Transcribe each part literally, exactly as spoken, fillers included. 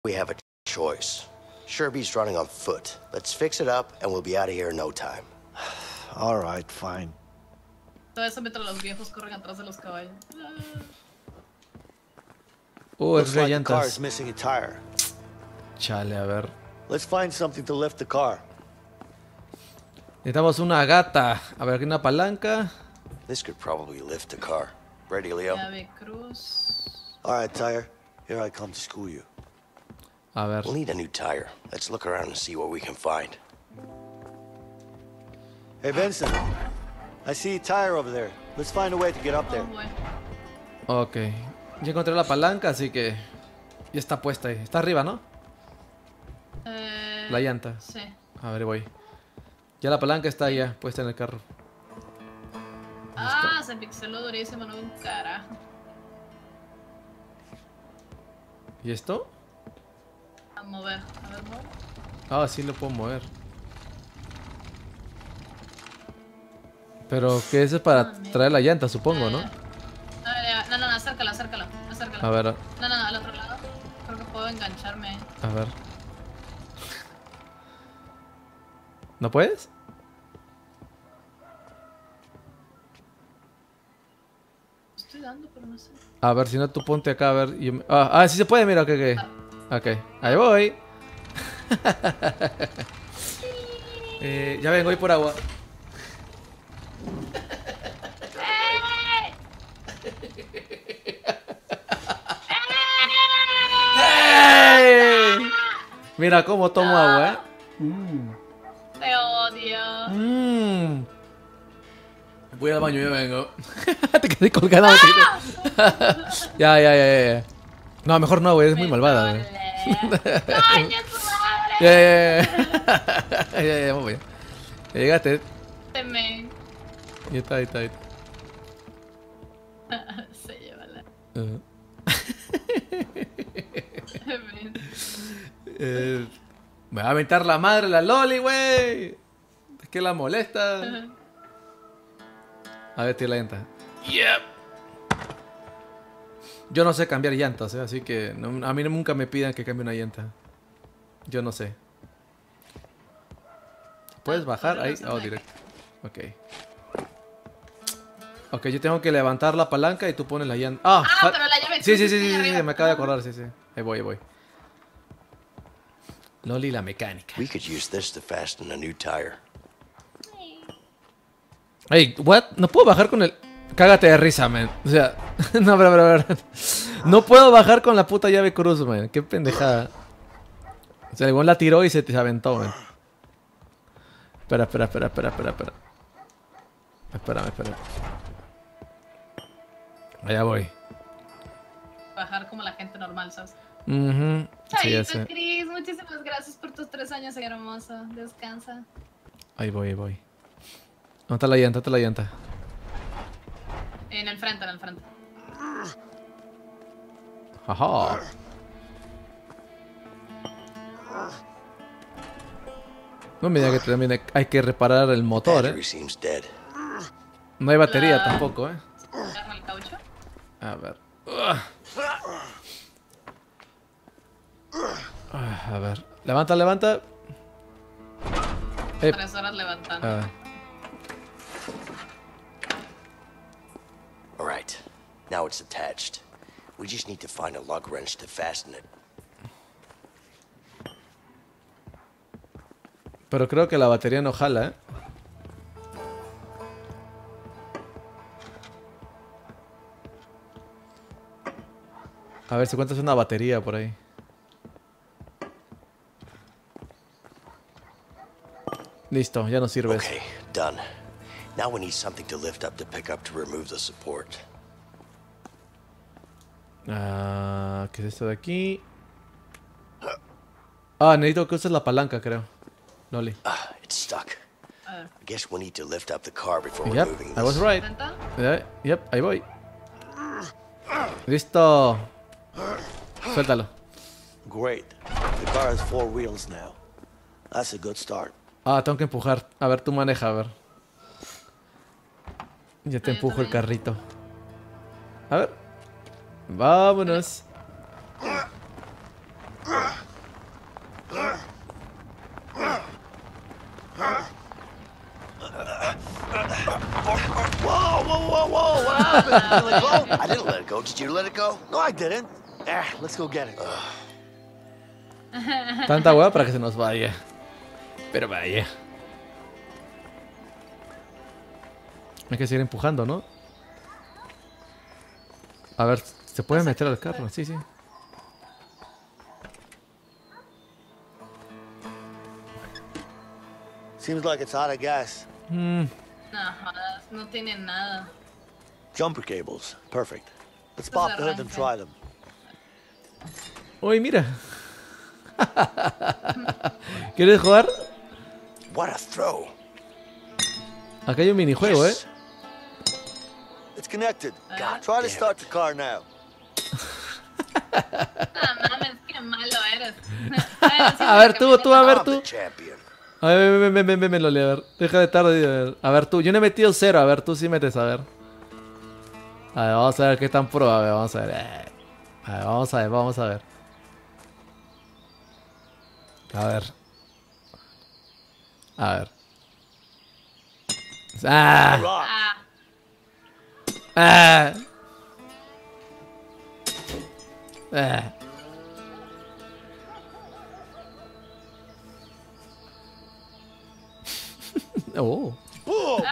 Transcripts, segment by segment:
We have a choice. Sherby's running on foot. Let's fix it up and we'll be out of here in no time. All right, fine. Todo eso mientras los viejos corren atrás de los caballos. Uh, es Looks like the car llantas. is missing a tire. Chale, a ver. Let's find something to lift the car. Necesitamos una gata. A ver, aquí una palanca. This could probably lift the car. Ready, Leo? Llave cruz. All right, tire. Here I come to school you. A ver. We'll need a new tire. Let's look around and see what we can find. Hey, Vincent. I see a tire over there. Let's find a way to get up there. Oh, bueno. Ok. Ya encontré la palanca, así que ya está puesta ahí. Está arriba, ¿no? Eh, La llanta. Sí. A ver, voy. Ya la palanca está ya puesta en el carro. Ah, se pixeló durísimo, no veo un carajo. ¿Y esto? A mover, a ver, mover. Ah, sí lo puedo mover. Pero que eso es para Ah, mira. traer la llanta, supongo, ¿no? Eh, ah, ya. No, no, no, acércalo, acércalo, acércalo. A ver, No, no, no, al otro lado. Creo que puedo engancharme ahí. a ver. ¿No puedes? Estoy dando, pero no sé. A ver, si no, tú ponte acá, a ver. y yo me- Ah, ah, sí se puede, mira, ok, ok. Ok, ahí voy. eh, ya vengo, voy por agua. ¡Ey! Mira cómo tomo agua, ¿eh? Te odio. Mm. Voy al baño, ya vengo. Te quedé colgado. mentira. ya, ya, ya, ya. No, mejor no, güey, es muy malvada, güey. ¡Coño, tu madre! Ya, ya, ya. Ya, ya, ya, voy. Ya llegaste. Teme. Ya está, ahí está, ahí está. Se lleva la. Uh, Ven. eh, me va a aventar la madre la Loli, güey. Es que la molesta. A ver, tira la llanta. Yep. Yo no sé cambiar llantas, ¿eh? Así que no- a mí nunca me pidan que cambie una llanta. Yo no sé. ¿Puedes bajar ahí? Oh, directo. Ok. Ok, yo tengo que levantar la palanca y tú pones la llanta. Ah, Ah, ja- pero la llave sí, sí, cruz sí, está sí, sí, arriba. me acabo de acordar, sí, sí. Ahí voy, ahí voy. Loli la mecánica. We could use this to fasten a new tire. Ey, what? No puedo bajar con el... Cágate de risa, man. O sea, no, pero, pero, pero. No puedo bajar con la puta llave cruz, man. Qué pendejada. O sea, el güey la tiró y se, se aventó, man. Espera, espera, espera, espera, espera, espera. Espérame, espérame. Allá voy. Bajar como la gente normal, ¿sabes? Mhm. Sí, ya Chaito, sé. Chris, muchísimas gracias por tus tres años, hermoso. Descansa. Ahí voy, ahí voy. ¿Dónde está la llanta? ¿Dónde está la llanta? En el frente, en el frente. Ajá. No me diga que también hay- hay que reparar el motor, Battery eh. seems dead. No hay batería La- tampoco, eh. Agarra el caucho. A ver. Ugh. Ah, a ver. Levanta, levanta. Eh, Tres horas levantando. ah, All right. Now it's attached. We just need to find a lug wrench to fasten it. pero creo que la batería no jala, eh. A ver si encuentras una batería por ahí. Listo, ya no sirve eso. Okay, done. Now we need something to lift up to pick up to remove the support. Ah, ¿qué es esto de aquí? Ah, necesito que uses la palanca, creo. Loli. Ah, it's stuck. A ver. I guess we need to lift up the car before we're Yep, moving I was this. right. ¿Intenta? Eh, Yep, ahí voy. Listo. Suéltalo. Great. The car has four wheels now. That's a good start. Ah, tengo que empujar. A ver, tú maneja, a ver. Ya te Ah, yo empujo el también. carrito. A ver. Vámonos. happened? You let go? I didn't let it go. Did you let it go? No, I didn't. Ah, let's go get it. Tanta hueá para que se nos vaya. Pero vaya. Hay que seguir empujando, ¿no? A ver, ¿se puede meter al carro? Sí, sí. Seems like it's out of gas. Mm, No jodas, no tienen nada. Jumper cables. Perfect. Let's Pues pop the hood and arranca. try them. Uy, mira. ¿Quieres jugar? What a throw. Acá hay un minijuego, ¿eh? Yes. It's connected. God Try to damn start the car now. No mames, qué malo eres. A ver, tú, tú, a ver, I'm the tú. champion. A ver, ven, ven, ven, ven, ven, Loli, a ver. Deja de tarde, a ver. A ver, tú. Yo no he metido cero, a ver, tú sí metes, a ver. A ver, vamos a ver qué tan pro, a ver, vamos a ver. Eh. A ver, vamos a ver, vamos a ver. A ver. A ver. ¡Ah! Rock. Ah, ¡Ah! ¡Ah! Oh. Boom!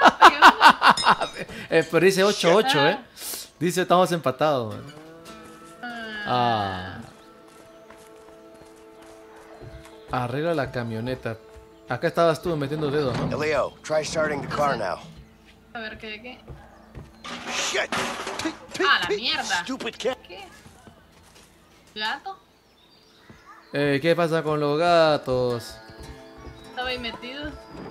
Eh, pero dice ocho ocho, ¿eh? Dice estamos empatados, man. Ah. Arregla la camioneta. Acá estabas tú metiendo dedos, ¿no? Leo, try starting the car now. a ver, ¿qué? ¿Qué? Shit! Ah, la mierda. Stupid cat. ¿Qué? ¿Gato? Eh, ¿qué pasa con los gatos? Estaba ahí metido.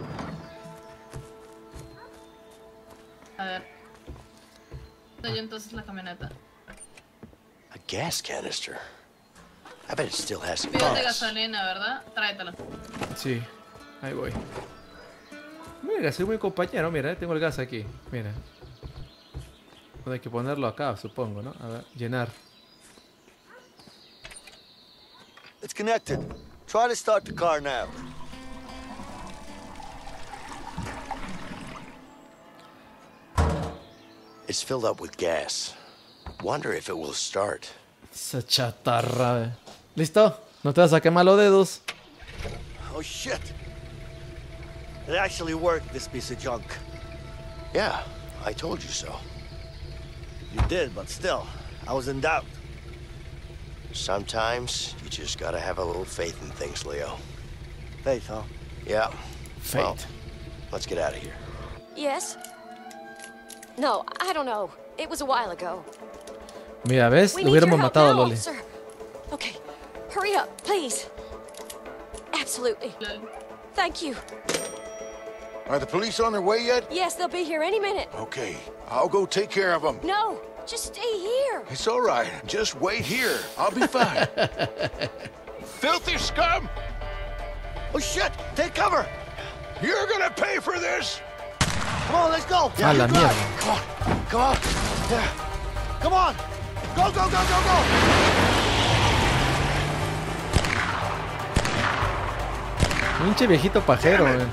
A ver. Soy yo entonces la camioneta. A gas canister. I bet it still has some Pido de gas. gasolina, ¿verdad? Tráetelo. Sí, ahí voy. Mira, soy muy compañero, mira, eh, tengo el gas aquí. Mira. Hay que ponerlo acá, supongo, ¿no? A ver, llenar. It's connected. Try to start the car now. It's filled up with gas. Wonder if it will start. Esa chatarra, eh. ¿Listo? No te vas a quemar los dedos. Oh shit! It actually worked, this piece of junk. Yeah, I told you so. You did, but still, I was in doubt. Sometimes you just gotta have a little faith in things, Leo. Faith, huh? Yeah. Fate. Well, let's get out of here. Yes? No, I don't know. It was a while ago. Mira, ¿ves? We Lo need your hubiéramos help matado, now, Loli. officer. Okay, hurry up, please. Absolutely. Lol. Thank you. Are the police on their way yet? Yes, they'll be here any minute. Okay, I'll go take care of them. No, just stay here. It's all right. Just wait here. I'll be fine. Filthy scum! Oh shit! Take cover! You're gonna pay for this! Come on, let's go! A la mierda. Come on, come on. Yeah. Come on! Go, go, go, go, go! Pinche viejito pajero, eh.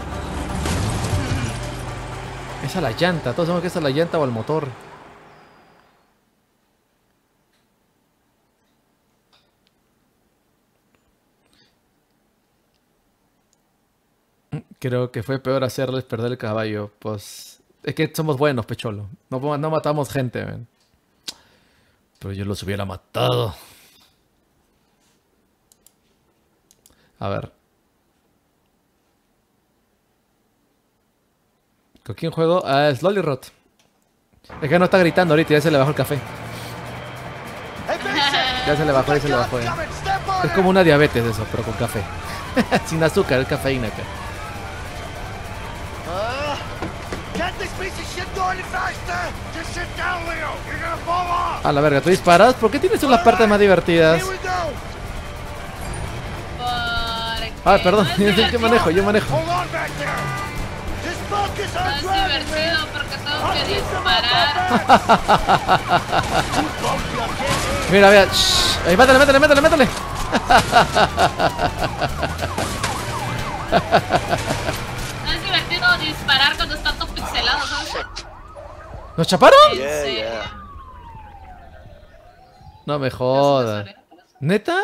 Esa es la llanta. Todos sabemos que esa es la llanta o el motor. Creo que fue peor hacerles perder el caballo. Pues es que somos buenos, pecholo. No, no matamos gente, man. Pero yo los hubiera matado. A ver. ¿Con quién juego? Ah, es Lolirot. Es que no está gritando ahorita, ya se le bajó el café. Hey, Vincent! Ya se le bajó, ya se le bajó. Ya. Come on, step on Es it! como una diabetes eso, pero con café. Sin azúcar, es cafeína acá. Uh, get this piece of shit going faster! Just sit down, Leo! You're gonna fall off! A la verga, ¿tú disparas? ¿Por qué tienes tú las partes más divertidas? Here we go! Porque Ah, perdón, no es yo divertido. manejo, yo manejo. Hold on back there! Just focus No on es driving, divertido man! porque tengo que I'll keep them disparar. up, Mira, mira. Shh. Ahí, métele, métele, métele, métele. No es divertido disparar cuando está todo pixelado, ¿sabes? ¿Nos chaparon? ¿En Yeah, serio? yeah. No me ¿No jodas. se te sale? ¿Neta?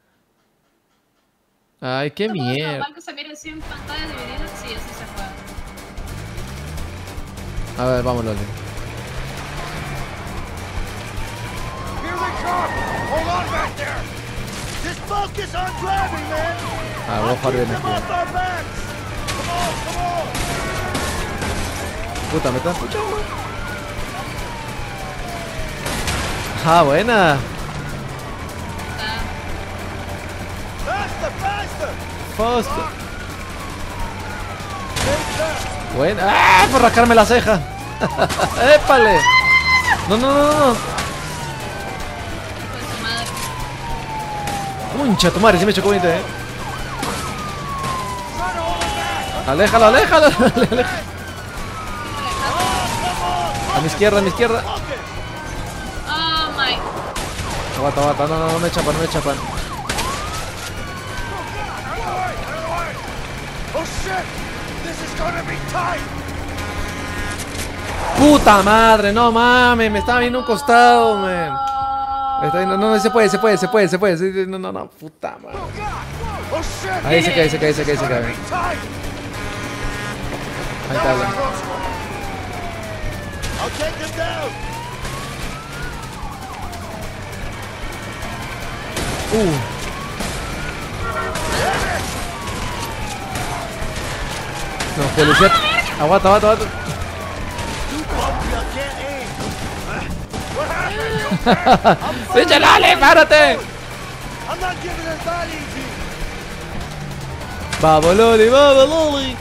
Ay, qué ¿No es mierda. normal que se mire así en pantalla dividida? Sí, así se juega. A ver, vamos, Loli. Here they come! Hold on back there! Just focus on driving, man! Ah, voy a jugar bien Them aquí. off our backs! Come on, come on! Puta, me están escuchando. Ah, buena. Ah, Faster, faster! Fast. Take that! Buena. ¡Ah! Por rascarme la ceja. ¡Épale! No, no, no, no. pues su madre. Concha, tu madre, sí me chocó veinte, eh. Try to hold it back! Aléjalo, aléjalo. aléjalo. Oh, A mi izquierda, a mi izquierda. come on! Focus! Oh my. Aguanta, aguanta. No, no, no me chapan, no me chapan. Oh shit! This is gonna be tight! Puta madre, no mames. Me estaba viendo un costado, man. Me está viendo- No, no, se puede, se puede, se puede, se puede. Sí, sí, No, no, no, puta madre. Oh shit! Ahí se cae, se cae, se cae, se Gonna cae. be tight! Ahí That está. was a la- close one. I'll take them down! Uh. No, policía. Aguanta, aguanta, aguanta. Too bumpy, I can't aim! What happened? ¡Pinche Lali, párate! I'm not giving it that easy! Vamos, Loli, vamos, Loli.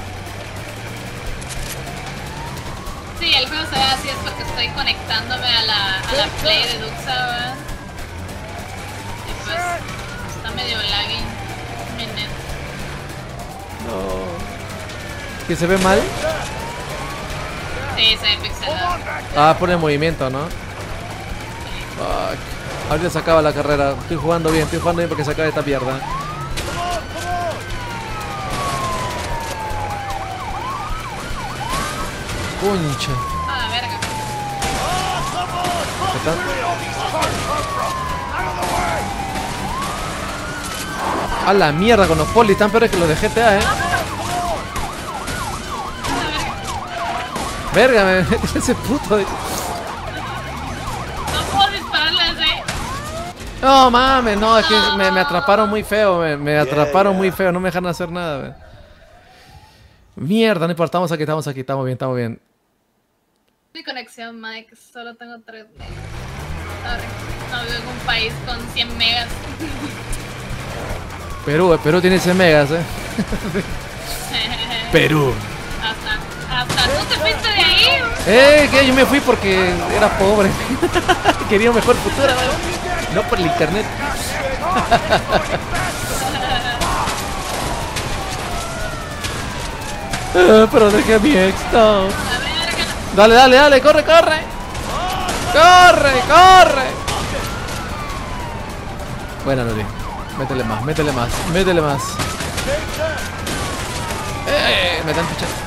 Sí, el juego se ve así es porque estoy conectándome a la, a la play de Duxa, ¿verdad? Y pues está medio lagging mi net. No. ¿Que se ve mal? Sí, se ve pixelado. Ah, pone movimiento, ¿no? Fuck. Ahorita se acaba la carrera. Estoy jugando bien, estoy jugando bien porque se acaba esta mierda. Come on, come on! Concha. Ah, verga. Oh, come on! Focus ¿Está? where all these cars come from! Out of the way! A la mierda con los polis, están peores que los de G T A, eh. Verga, me metí ese puto. No puedo dispararle así. No mames, no, es que me, me atraparon muy feo, me, me atraparon yeah. muy feo, no me dejan hacer nada, man. Mierda, no importa, estamos aquí, estamos aquí, estamos bien, estamos bien. Mi conexión, Mike, solo tengo tres megas. Sorry. No vivo en un país con cien megas. Perú, eh, Perú tiene cien megas, eh. Perú. Hasta, hasta tú te fuiste de ahí. Eh, que yo me fui porque era pobre. Quería un mejor futuro, man. No por el internet. Eh, pero dejé a mi ex, no. La verga. Dale, dale, dale, corre, corre. Corre, corre. Buena, Loli. Métele más, métele más, métele más. Eh, me están pichando.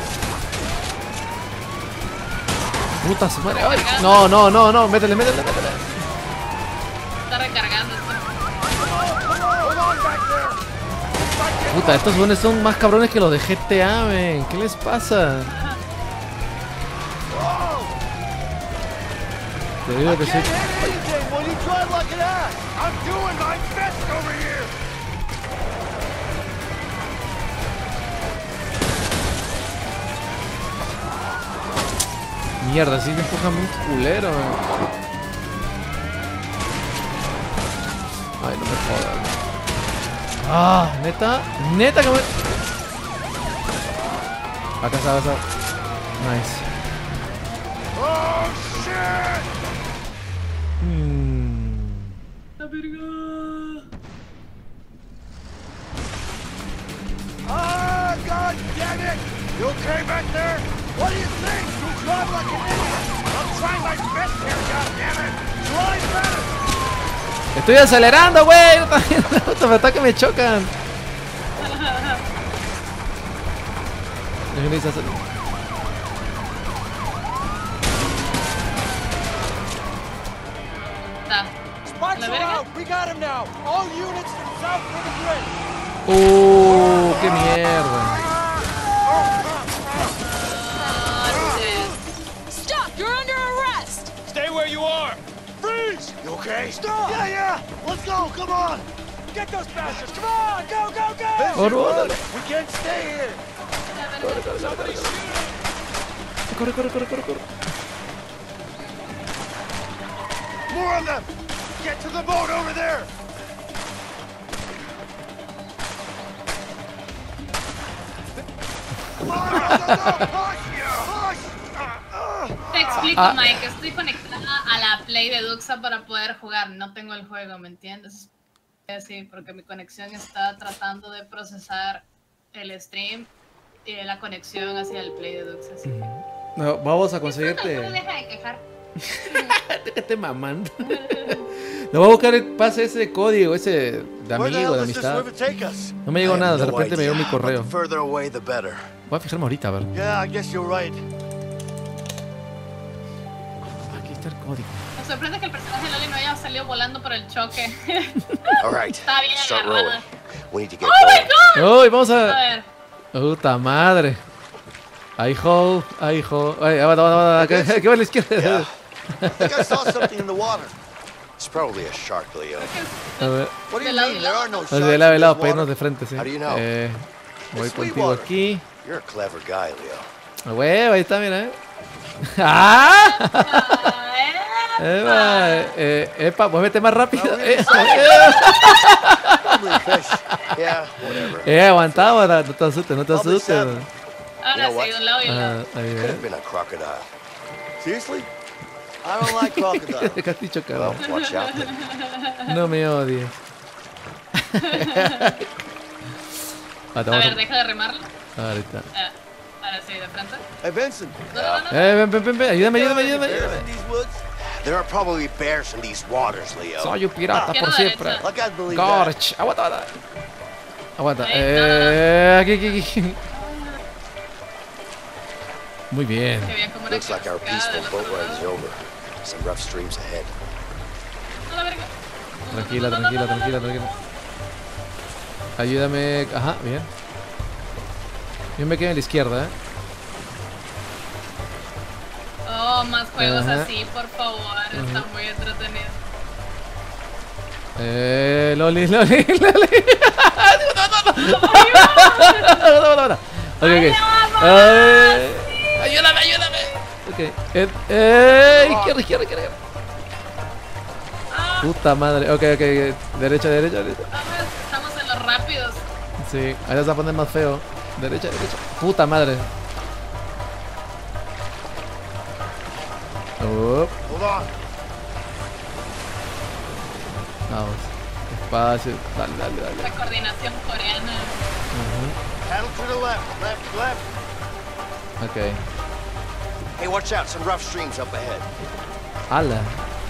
Puta su madre. Ay, no, no, no, no, métele, métele, métele. Está recargando esto. Puta, estos buenos son más cabrones que los de G T A, men. ¿Qué les pasa? Te digo que sí. Can't hit anything when you drive like an ass! I'm doing my best over here! Mierda, sí me empuja muy culero, man. Ay, no me jodas. Ah, neta, neta que me. Acá está, acá está. Nice. Oh shit! Mm. La verga. Ah, god damn it! You okay back there? What do you think? You drive like an idiot! I'm trying my best here, goddammit! Drive better! Estoy acelerando, güey. Puta, me está que me chocan. got him now. All units to the south of the grid. Uh, qué mierda. Stop! You're under arrest! Stay where you are. Freeze! You okay? Stop! Yeah, yeah. Let's go. Come on. Get those bastards! Come on! Go, go, go! Oh, no, no, no. We can't stay here. Corre, corre, corre, corre, corre. More of them. Get to the boat over there. Te explico, Ah. Mike. Estoy conectada a la Play de Duxa para poder jugar. No tengo el juego, ¿me entiendes? Sí, porque mi conexión está tratando de procesar el stream y la conexión hacia el Play de Duxa. Así que... No, vamos a No conseguirte. deja de quejar. Déjate mamando. Le voy a buscar el pase ese de código, ese de Where the amigo, hell de does this amistad. river take us? No me llegó I nada, have de no repente me llegó mi idea, correo. but the further away, the better. Voy a fijarme ahorita, a ver. Yeah, I guess you're right. Aquí está el código. Me sorprende que el personaje de Loli no haya salido volando por el choque. All right. Está bien Start agarrada. rowing. We need to get ¡Oh, my going. God! ¡Uy, vamos A a! ver. ¡Puta madre! Ahí, ho, ahí, ho. Ay, aguanta, aguanta, aguanta. ¿Qué va a la izquierda? Yeah. I think I saw something in the water. It's probably a shark, Leo. A ver. What do you De lado mean? y There lado. are no Nos sharks de lado y in lado this para irnos water. de frente, sí. How do you know? Eh, voy It's contigo Sweetwater. aquí. You're a clever guy, Leo. A huevo, ahí está, mira, eh. ¡Ah! Ah, eh. Epa, eh, epa, muévete más rápido. No, Eh, Probably fish. Yeah, whatever. eh, aguanta, aguanta, no te asustes, no te Probably asustes. salmon. Ahora You know sí, what? de un lado y Ah, lado. ahí Could ves. have been a crocodile. Seriously? I don't like crocodile. Deja dicho, Well, cabrón. watch out then. No me odies. Ah, te A vamos ver, deja de remarlo. a- Ahorita. Ah, ahora sí, de frente. Hey, Vincent. No, no, no, no. Eh, ven, ven, ven, ven, ayúdame, ayúdame, There are ayúdame. any bears ayúdame. in these woods? There are probably bears in these waters, Leo. Soy un pirata Izquierda, por siempre. derecha. Like I'd believe that. Gorch, aguanta, aguanta. Aguanta. Ahí, Eh, aquí, aquí, aquí. Muy bien. Que había como una Looks like our cascada del peaceful otro boat ride is lado. over. Some rough streams ahead. A la verga. Tranquila, tranquila, tranquila, tranquila. Ayúdame. Ajá, bien. Yo me quedo en la izquierda, eh. Oh, más juegos Ajá. así, por favor. Está muy entretenido. Eh, Loli, Loli, Loli. Ok, ok. Eh, ayúdame, ayúdame. Ok. Eh, eh, izquierda, izquierda, izquierda. Puta madre. Ok, ok. Derecha, derecha, derecha. Vamos, estamos en los rápidos. Sí, ahora se va a poner más feo. Derecha, derecha. Puta madre. Up. Hold on. Vamos. Espacio. Dale, dale, dale. La coordinación coreana. Paddle to the left. Left, left. Ok. Hey, watch out. Some rough streams up ahead. Ala.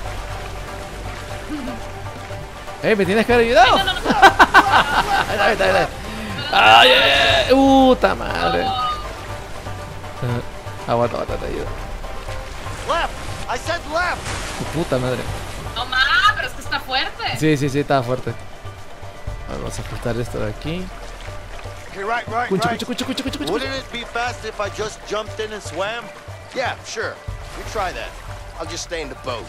¡Eh, me tienes que haber ayudado! No, no, no. Ahí está, ahí está, ahí está. ¡Ay, eh! ¡Puta madre! Oh, Ah, aguanta, aguanta, te ayudo. Left. I said left. Tu puta madre. no más, pero es que está fuerte. Sí, sí, sí, estaba fuerte. Vamos a ajustar esto de aquí. Okay, right, right, Cuncha, right. cuncha, cuncha, cuncha, cuncha, cuncha. Wouldn't it be fast if I just jumped in and swam? Yeah, sure. We try that. I'll just stay in the boat.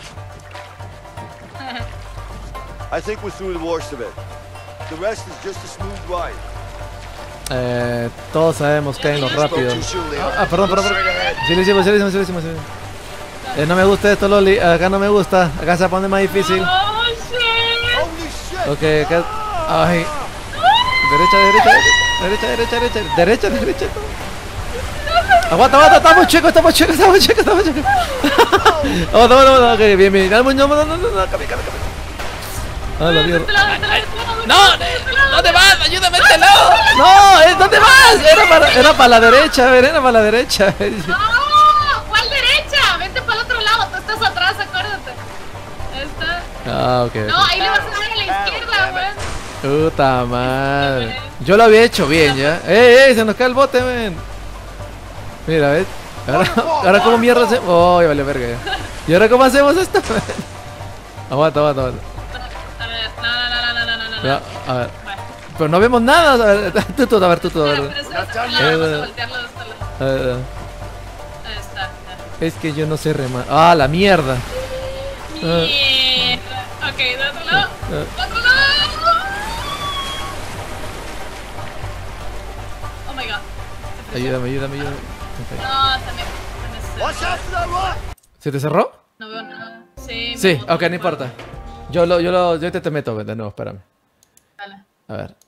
I think we're through the worst of it. The rest is just a smooth ride. Eh, todos sabemos que hay los rápidos. Ah, perdón, perdón, perdón. Sí, lo hicimos, sí, lo hicimos, sí, lo hicimos, sí. Eh, no me gusta esto, Loli. Acá no me gusta. Acá se pone más difícil. Oh, shit. Holy shit! Ok, acá. Ay. Derecha, derecha, derecha, derecha, derecha, derecha, derecha. Aguanta, aguanta, estamos chicos, estamos chicos, estamos chicos, estamos chicos. Aguanta, aguanta, aguanta. Ok, bien, bien. No, no, no, no, no, no, cambia, cambia, cambia. Ah, la mierda. No, no te vas, ayúdame a este lado. No, eh, ¿dónde vas? Era para, era para la derecha, a ver, era para la derecha. No, ¿cuál derecha? Vente para el otro lado, tú estás atrás, acuérdate. Ahí está. Ah, ok. No, ahí le vas a dar a la izquierda, güey. Puta madre. Yo lo había hecho bien ya. ¡Ey, ey! Se nos cae el bote, men. Mira, ¿ves? Ahora, ahora ¿cómo mierda hacemos? ¡Oh, vale verga! ¿Y ahora cómo hacemos esto? Aguanta, aguanta, aguanta. A ver, no, Pero, a ver. Bueno. Pero no vemos nada. A ver, tú, tú, a ver, tú, tú, a Pero, ver. pero eso- Not done no, yet. vamos a voltearlo de este lado. A ver, Ahí está. ya. es que yo no sé remar. Ah, la mierda. Mierda. Ok, de otro lado. Ah. De otro lado. Oh my god. Ayúdame, ayúdame, ayúdame. Ok. No, se me, se me Watch cerró. out for that rock! ¿Se te cerró? No veo nada. Sí, me Sí, botó ok, no el importa. juego. Yo lo, yo lo, yo te, te meto de nuevo, espérame. Dale. A ver.